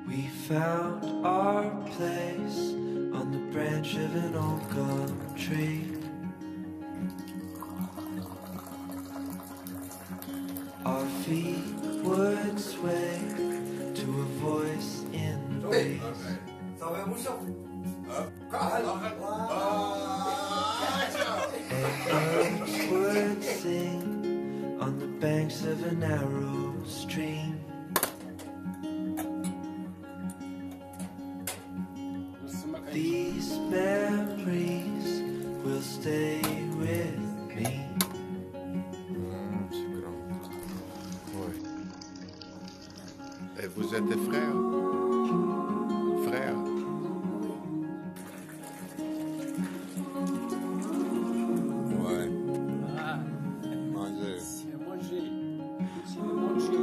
We found our place on the branch of an old gum tree. Our feet would sway to a voice in the breeze. And birds would sing on the banks of a narrow stream. These memories will stay with me. Et vous êtes des frères? Frères? Ouais. Ah, Manger. c'est manger. C'est manger.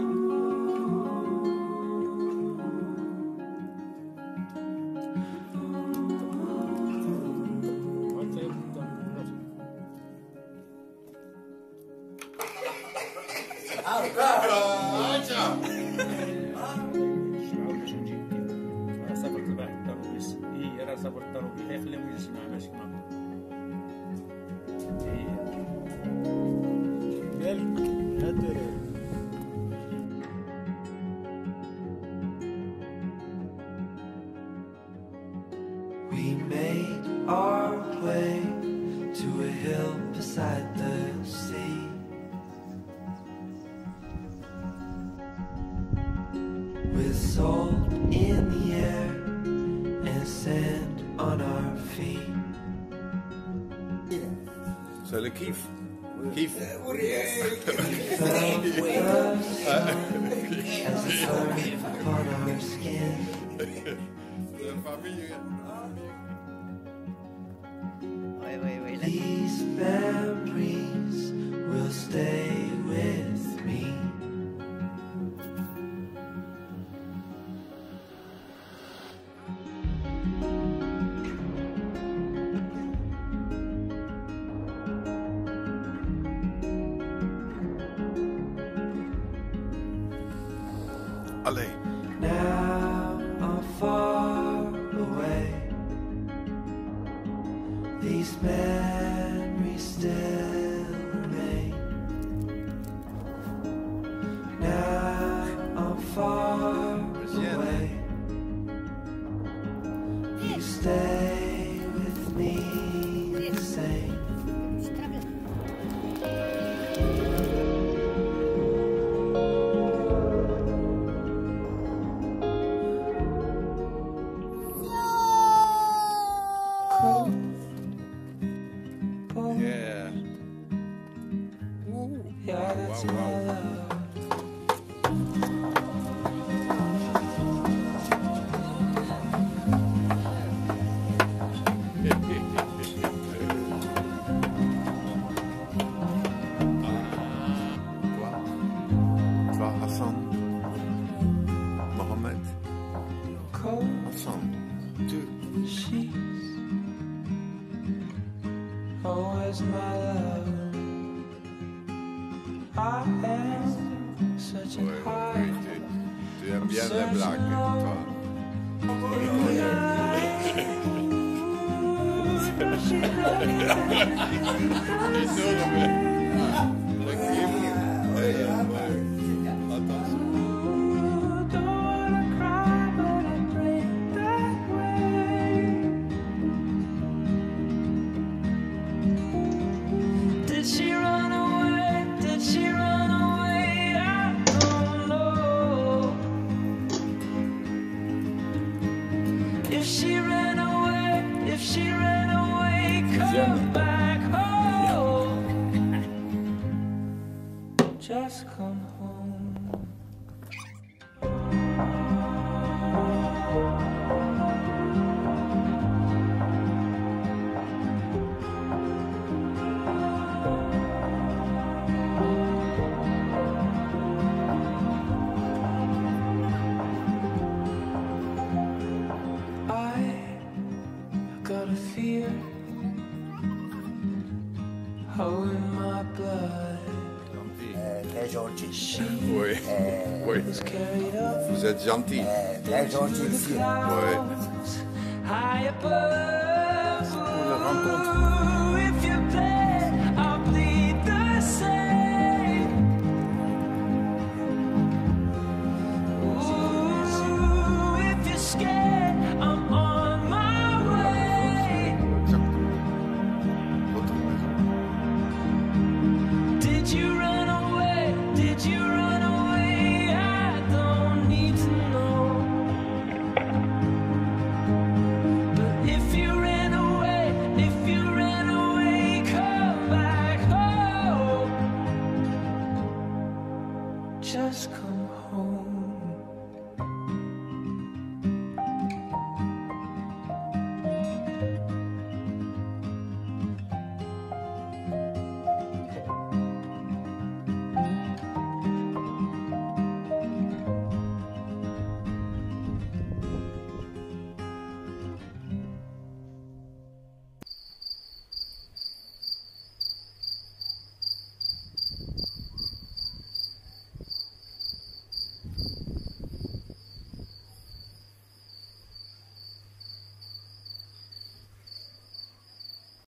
We made our way to a hill beside the sea. With salt in the air and sand on our feet. C'est le kiff. Kiff. Felt the sun as it burned upon our skin. These memories will stay with me. Allez. Now I'm far away. These memories still remain. Now I'm far away. You stay with me the same. Yeah. Yeah, that's Wow, my wow. love. Toi, Hassan, Mohamed, Cold Hassan, deux. sheets, always my love. I am such a Ouais, high. oui, tu aimes bien les blagues, toi. Le kiff. Attention. Don't wanna cry, but I pray that way. Did she run away? Did she run away? I don't know. If she ran away, come back home. Just come home. I got a fear, oh in my blood. Gentil. Très gentil. She Oui, oui. was carried up Vous êtes gentil. Très gentil ici. Ouais. high above. Pour la rencontre.